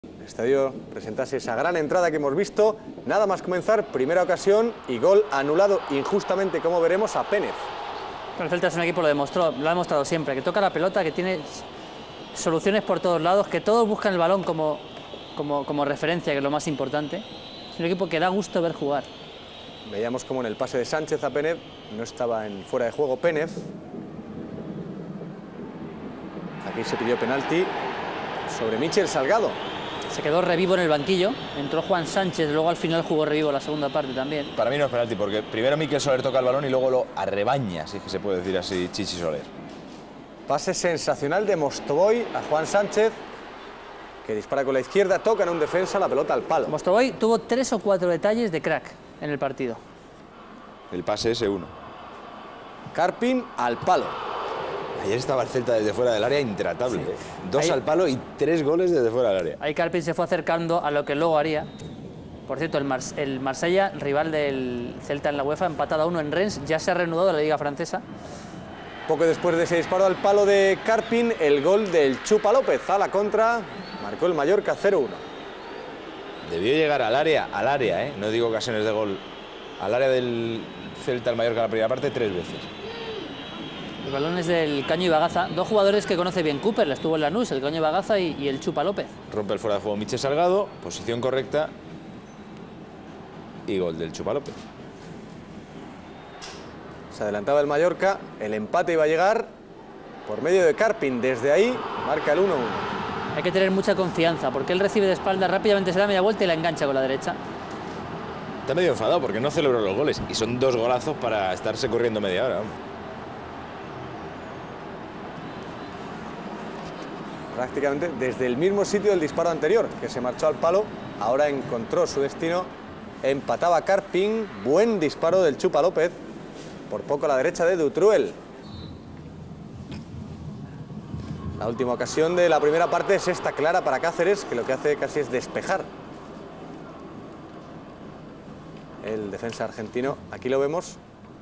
El estadio presentase esa gran entrada que hemos visto. Nada más comenzar, primera ocasión y gol anulado injustamente, como veremos, a Pénez. El Celta es un equipo, lo ha demostrado siempre, que toca la pelota, que tiene soluciones por todos lados, que todos buscan el balón como referencia, que es lo más importante. Es un equipo que da gusto ver jugar. Veíamos como en el pase de Sánchez a Pénez no estaba en fuera de juego Pénez. Aquí se pidió penalti sobre Michel Salgado. Se quedó Revivo en el banquillo, entró Juan Sánchez, luego al final jugó Revivo la segunda parte también. Para mí no es penalti, porque primero Miquel Soler toca el balón y luego lo arrebaña, si es que se puede decir así, Chichi Soler. Pase sensacional de Mostovoy a Juan Sánchez, que dispara con la izquierda, toca en un defensa, la pelota al palo. Mostovoy tuvo 3 o 4 detalles de crack en el partido. El pase ese uno. Karpin al palo. Ayer estaba el Celta desde fuera del área intratable. Sí. 2 al palo y 3 goles desde fuera del área. Ahí Karpin se fue acercando a lo que luego haría. Por cierto, el Marsella, rival del Celta en la UEFA, empatado a 1 en Rennes, ya se ha reanudado de la Liga Francesa. Poco después de ese disparo al palo de Karpin, el gol del Chupa López a la contra, marcó el Mallorca 0-1. Debió llegar al área, no digo ocasiones de gol, al área del Celta, el Mallorca en la primera parte 3 veces. El balón es del Caño y Bagaza, dos jugadores que conoce bien Cooper, la estuvo en Lanús, el Caño y Bagaza y el Chupa López. Rompe el fuera de juego Michel Salgado, posición correcta y gol del Chupa López. Se adelantaba el Mallorca, el empate iba a llegar por medio de Karpin, desde ahí marca el 1-1. Hay que tener mucha confianza porque él recibe de espalda, rápidamente se da media vuelta y la engancha con la derecha. Está medio enfadado porque no celebró los goles y son 2 golazos para estarse corriendo media hora. Prácticamente desde el mismo sitio del disparo anterior, que se marchó al palo, ahora encontró su destino, empataba Karpin, buen disparo del Chupa López, por poco a la derecha de Dutruel. La última ocasión de la primera parte es esta clara para Cáceres, que lo que hace casi es despejar. El defensa argentino, aquí lo vemos,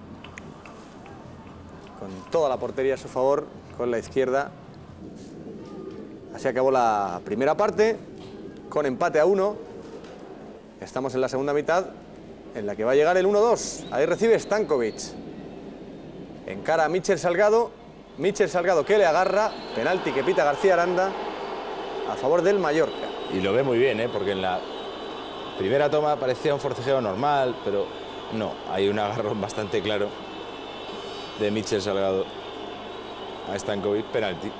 con toda la portería a su favor, con la izquierda. Así acabó la primera parte, con empate a 1. Estamos en la segunda mitad, en la que va a llegar el 1-2. Ahí recibe Stankovic. Encara a Michel Salgado. Michel Salgado que le agarra. Penalti que pita García Aranda a favor del Mallorca. Y lo ve muy bien, porque en la primera toma parecía un forcejeo normal, pero no, hay un agarrón bastante claro de Michel Salgado a Stankovic, penalti.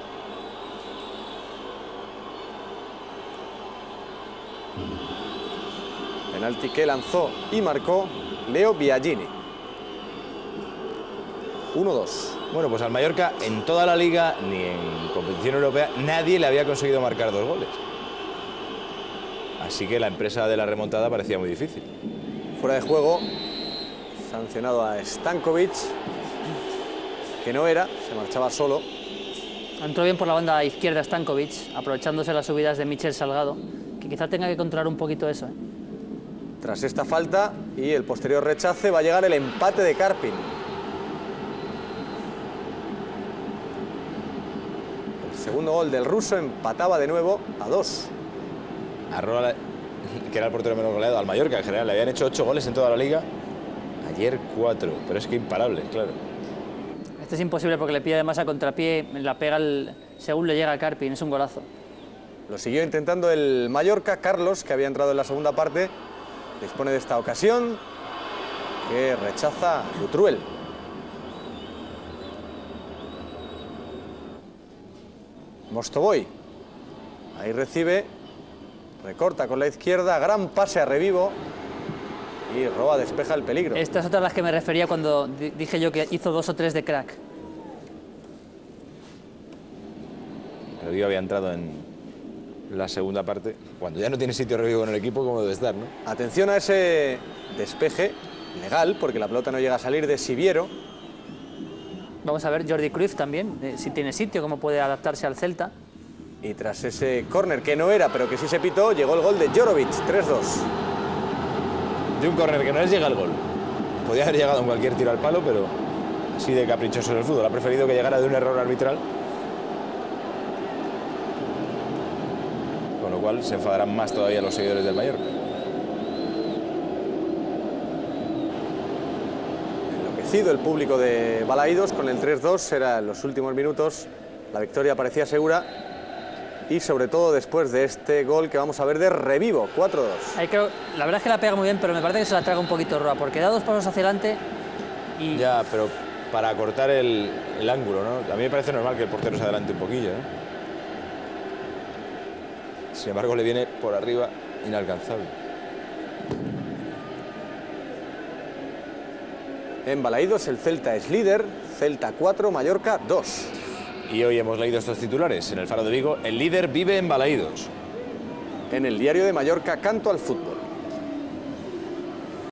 Penalti que lanzó y marcó Leo Biagini. 1-2. Bueno, pues al Mallorca en toda la liga, ni en competición europea, nadie le había conseguido marcar 2 goles. Así que la empresa de la remontada parecía muy difícil. Fuera de juego, sancionado a Stankovic, que no era, se marchaba solo. Entró bien por la banda izquierda Stankovic, aprovechándose las subidas de Michel Salgado, que quizá tenga que controlar un poquito eso. Tras esta falta y el posterior rechace va a llegar el empate de Karpin. El segundo gol del ruso empataba de nuevo a 2. Arrola, que era el portero menos goleado, al Mallorca en general, le habían hecho 8 goles en toda la liga. Ayer 4, pero es que imparables, claro. Este es imposible porque le pide además a contrapié, la pega según le llega a Karpin, es un golazo. Lo siguió intentando el Mallorca, Carlos, que había entrado en la segunda parte. Dispone de esta ocasión, que rechaza Dutruel. Mostovoy, ahí recibe, recorta con la izquierda, gran pase a Revivo y Roa despeja el peligro. Esta es otra de las que me refería cuando dije yo que hizo 2 o 3 de crack. Revivo había entrado en la segunda parte, cuando ya no tiene sitio Revivo en el equipo, como debe estar, ¿no? Atención a ese despeje legal, porque la pelota no llega a salir de Siviero. Vamos a ver Jordi Cruyff también, si tiene sitio, cómo puede adaptarse al Celta. Y tras ese córner que no era, pero que sí se pitó, llegó el gol de Jorovic, 3-2. De un córner que no les llega el gol. Podía haber llegado en cualquier tiro al palo, pero así de caprichoso es el fútbol. Ha preferido que llegara de un error arbitral. Con lo lo cual se enfadarán más todavía los seguidores del Mallorca. Enloquecido el público de Balaídos con el 3-2, era en los últimos minutos, la victoria parecía segura y sobre todo después de este gol que vamos a ver de Revivo, 4-2. Ahí creo, la verdad es que la pega muy bien, pero me parece que se la traga un poquito Roa, porque da 2 pasos hacia adelante y... Ya, pero para cortar el ángulo, ¿no? A mí me parece normal que el portero se adelante un poquillo, ¿no? Sin embargo, le viene por arriba inalcanzable. En Balaídos el Celta es líder, Celta 4, Mallorca 2. Y hoy hemos leído estos titulares. En el Faro de Vigo, el líder vive en Balaídos. En el diario de Mallorca, Canto al fútbol.